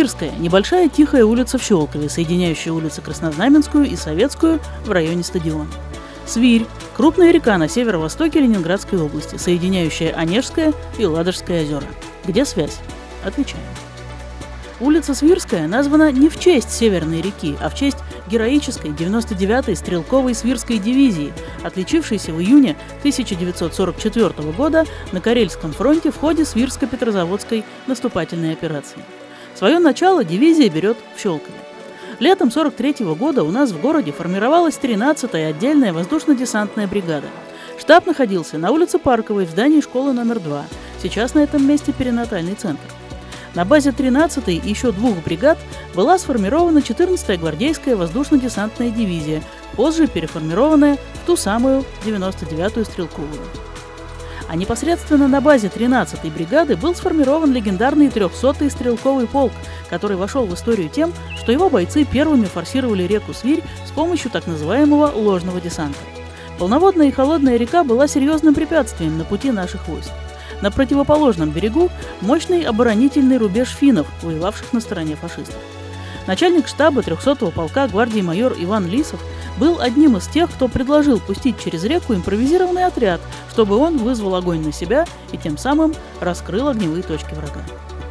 Свирская – небольшая тихая улица в Щелкове, соединяющая улицы Краснознаменскую и Советскую в районе стадиона. Свирь – крупная река на северо-востоке Ленинградской области, соединяющая Онежское и Ладожское озера. Где связь? Отвечаем. Улица Свирская названа не в честь Северной реки, а в честь героической 99-й стрелковой Свирской дивизии, отличившейся в июне 1944 года на Карельском фронте в ходе Свирско-Петрозаводской наступательной операции. Свое начало дивизия берет в Щелкове. Летом 1943 года у нас в городе формировалась 13-я отдельная воздушно-десантная бригада. Штаб находился на улице Парковой в здании школы номер 2. Сейчас на этом месте перинатальный центр. На базе 13-й и еще 2 бригад была сформирована 14-я гвардейская воздушно-десантная дивизия, позже переформированная в ту самую 99-ю стрелковую. А непосредственно на базе 13-й бригады был сформирован легендарный 300-й стрелковый полк, который вошел в историю тем, что его бойцы первыми форсировали реку Свирь с помощью так называемого ложного десанта. Полноводная и холодная река была серьезным препятствием на пути наших войск. На противоположном берегу мощный оборонительный рубеж финнов, воевавших на стороне фашистов. Начальник штаба 300-го полка гвардии майор Иван Лисов был одним из тех, кто предложил пустить через реку импровизированный отряд, чтобы он вызвал огонь на себя и тем самым раскрыл огневые точки врага.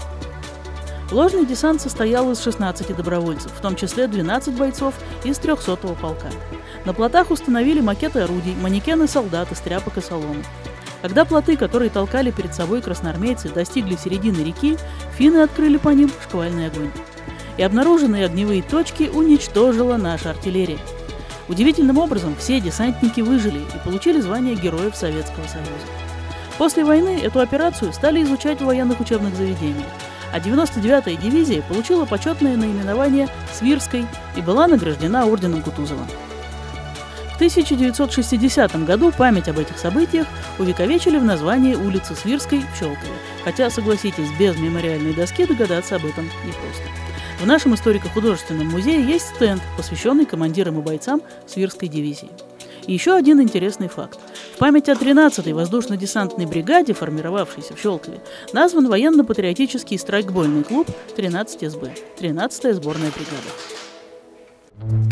Ложный десант состоял из 16 добровольцев, в том числе 12 бойцов из 300-го полка. На плотах установили макеты орудий, манекены солдат из тряпок и соломы. Когда плоты, которые толкали перед собой красноармейцы, достигли середины реки, финны открыли по ним шквальный огонь. И обнаруженные огневые точки уничтожила наша артиллерия. Удивительным образом все десантники выжили и получили звание Героев Советского Союза. После войны эту операцию стали изучать в военных учебных заведениях, а 99-я дивизия получила почетное наименование «Свирской» и была награждена орденом Кутузова. В 1960 году память об этих событиях увековечили в названии улицы Свирской в Щелкове, хотя, согласитесь, без мемориальной доски догадаться об этом непросто. В нашем историко-художественном музее есть стенд, посвященный командирам и бойцам Свирской дивизии. И еще один интересный факт. В память о 13-й воздушно-десантной бригаде, формировавшейся в Щелкове, назван военно-патриотический страйкбольный клуб 13 СБ, 13-я сборная бригада.